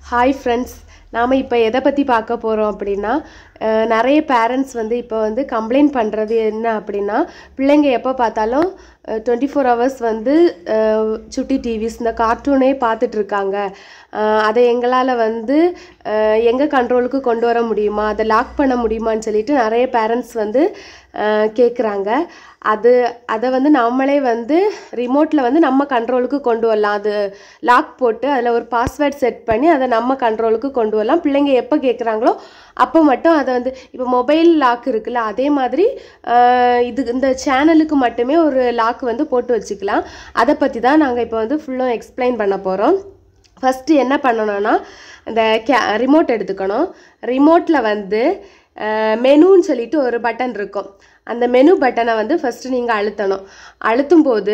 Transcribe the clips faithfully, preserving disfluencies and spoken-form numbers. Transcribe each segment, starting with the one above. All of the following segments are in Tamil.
Hi friends, நாம இப்போ எதை பற்றி பார்க்க போகிறோம் அப்படின்னா நிறைய பேரண்ட்ஸ் வந்து இப்போ வந்து கம்ப்ளைண்ட் பண்ணுறது என்ன அப்படின்னா பிள்ளைங்க எப்போ பார்த்தாலும் டுவெண்ட்டி ஃபோர் ஹவர்ஸ் வந்து சுட்டி டிவிஸ் இந்த கார்ட்டூனே பார்த்துட்ருக்காங்க. அதை எங்களால் வந்து எங்கள் கண்ட்ரோலுக்கு கொண்டு வர முடியுமா, அதை லாக் பண்ண முடியுமான்னு சொல்லிட்டு நிறைய பேரண்ட்ஸ் வந்து கேட்குறாங்க. அது அதை வந்து நம்மளே வந்து ரிமோட்டில் வந்து நம்ம கண்ட்ரோலுக்கு கொண்டு வரலாம். அது லாக் போட்டு அதில் ஒரு பாஸ்வேர்ட் செட் பண்ணி அதை நம்ம கண்ட்ரோலுக்கு கொண்டு வரலாம். பிள்ளைங்க எப்போ கேட்குறாங்களோ அப்போ மட்டும் அதை வந்து இப்போ மொபைல் லாக் இருக்குல்ல, அதே மாதிரி இது இந்த சேனலுக்கு மட்டுமே ஒரு லாக் வந்து போட்டு வச்சுக்கலாம். அதை பற்றி தான் நாங்கள் இப்போ வந்து ஃபுல்லும் எக்ஸ்பிளைன் பண்ண போகிறோம். ஃபஸ்ட்டு என்ன பண்ணணும்னா இந்த கே ரிமோட் எடுத்துக்கணும். ரிமோட்டில் வந்து மெனுன்னு சொல்லிட்டு ஒரு பட்டன் இருக்கும். அந்த மெனு பட்டனை வந்து ஃபஸ்ட்டு நீங்கள் அழுத்தணும். அழுத்தும் போது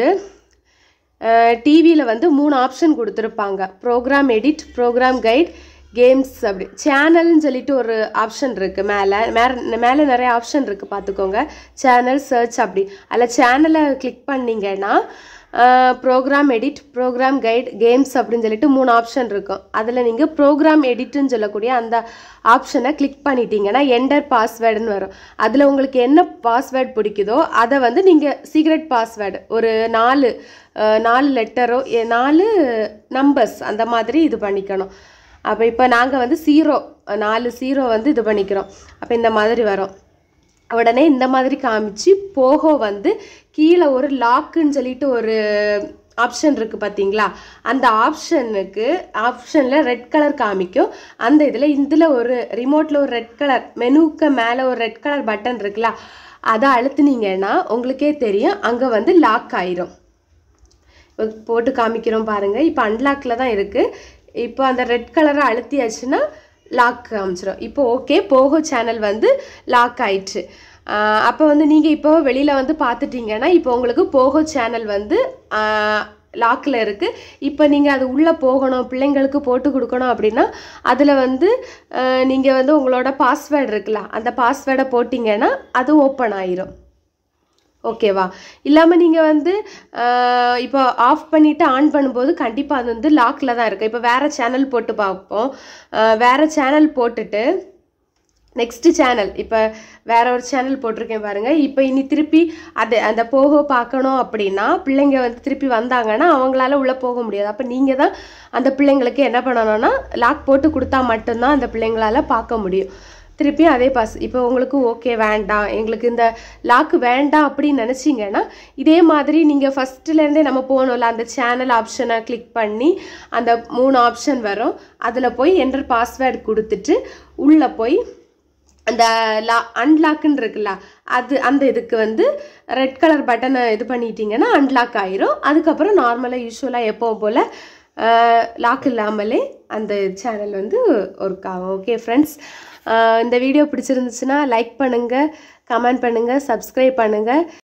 டிவியில் வந்து மூணு ஆப்ஷன் கொடுத்துருப்பாங்க. Program edit, program guide, games, அப்படி சேனல்னு சொல்லிட்டு ஒரு ஆப்ஷன் இருக்குது. மேலே மேலே மேலே நிறைய ஆப்ஷன் இருக்குது, பார்த்துக்கோங்க. சேனல் சர்ச் அப்படி அதில் சேனலை கிளிக் பண்ணிங்கன்னா program edit, program guide, games அப்படின்னு சொல்லிட்டு மூணு ஆப்ஷன் இருக்கும். அதில் நீங்கள் ப்ரோக்ராம் எடிட்டுன்னு சொல்லக்கூடிய அந்த ஆப்ஷனை கிளிக் பண்ணிட்டீங்கன்னா என்டர் பாஸ்வேர்டுன்னு வரும். அதில் உங்களுக்கு என்ன பாஸ்வேர்டு பிடிக்குதோ அதை வந்து நீங்கள் சீக்ரெட் பாஸ்வேர்டு ஒரு நாலு நாலு லெட்டரோ நாலு நம்பர்ஸ் அந்த மாதிரி இது பண்ணிக்கணும். அப்போ இப்போ நாங்கள் வந்து ஜீரோ நாலு ஜீரோ வந்து இது பண்ணிக்கிறோம். அப்போ இந்த மாதிரி வரும். உடனே இந்த மாதிரி காமிச்சு போகோ வந்து கீழே ஒரு லாக்குன்னு சொல்லிட்டு ஒரு ஆப்ஷன் இருக்குது பார்த்தீங்களா, அந்த ஆப்ஷனுக்கு ஆப்ஷனில் ரெட் கலர் காமிக்கும். அந்த இதில் இதில் ஒரு ரிமோட்டில் ஒரு ரெட் கலர் மெனுக்கு மேலே ஒரு ரெட் கலர் பட்டன் இருக்குல்ல, அதை அழுத்துனீங்கன்னா உங்களுக்கே தெரியும் அங்கே வந்து லாக் ஆயிரும். போட்டு காமிக்கிறோம் பாருங்கள். இப்போ அன்லாக்கில் தான் இருக்குது. இப்போ அந்த ரெட் கலரை அழுத்தியாச்சுன்னா லாக் காமிச்சிடும். இப்போ ஓகே, போகோ சேனல் வந்து லாக் ஆயிடுச்சு. அப்போ வந்து நீங்கள் இப்போ வெளியில் வந்து பார்த்துட்டிங்கன்னா இப்போ உங்களுக்கு போகோ சேனல் வந்து லாக்கில் இருக்குது. இப்போ நீங்கள் அது உள்ளே போகணும், பிள்ளைங்களுக்கு போட்டு கொடுக்கணும் அப்படின்னா அதில் வந்து நீங்கள் வந்து உங்களோட பாஸ்வேர்டு இருக்குல்ல, அந்த பாஸ்வேர்டை போட்டிங்கன்னா அது ஓப்பன் ஆயிரும். ஓகேவா? இல்லாமல் நீங்கள் வந்து இப்போ ஆஃப் பண்ணிவிட்டு ஆன் பண்ணும்போது கண்டிப்பாக அது வந்து லாக்கில் தான் இருக்குது. இப்போ வேறு சேனல் போட்டு பார்ப்போம். வேறு சேனல் போட்டுட்டு நெக்ஸ்ட்டு சேனல் இப்போ வேற ஒரு சேனல் போட்டிருக்கேன் பாருங்கள். இப்போ இனி திருப்பி அது அந்த போகோ பார்க்கணும் அப்படின்னா பிள்ளைங்க வந்து திருப்பி வந்தாங்கன்னா அவங்களால உள்ளே போக முடியாது. அப்போ நீங்கள் தான் அந்த பிள்ளைங்களுக்கு என்ன பண்ணணும்னா லாக் போட்டு கொடுத்தா மட்டும்தான் அந்த பிள்ளைங்களால பார்க்க முடியும். திருப்பியும் அதே பாஸ். இப்போ உங்களுக்கு ஓகே வேண்டாம், எங்களுக்கு இந்த லாக்கு வேண்டாம் அப்படின்னு நினச்சிங்கன்னா இதே மாதிரி நீங்கள் ஃபஸ்ட்டுலேருந்தே நம்ம போகணும்ல, அந்த சேனல் ஆப்ஷனை கிளிக் பண்ணி அந்த மூணு ஆப்ஷன் வரும். அதில் போய் என்டர் பாஸ்வேர்டு கொடுத்துட்டு உள்ளே போய் அந்த லா அன்லாக்குன்னு இருக்குல்ல, அது அந்த இதுக்கு வந்து ரெட் கலர் பட்டனை இது பண்ணிட்டீங்கன்னா அன்லாக் ஆயிரும். அதுக்கப்புறம் நார்மலாக யூஸ்வலாக எப்போவும் போல் லாக் இல்லாமலே அந்த சேனல் வந்து ஒர்க் ஆகும். ஓகே ஃப்ரெண்ட்ஸ், இந்த வீடியோ பிடிச்சிருந்துச்சுன்னா லைக் பண்ணுங்கள், கமெண்ட் பண்ணுங்கள், சப்ஸ்கிரைப் பண்ணுங்கள்.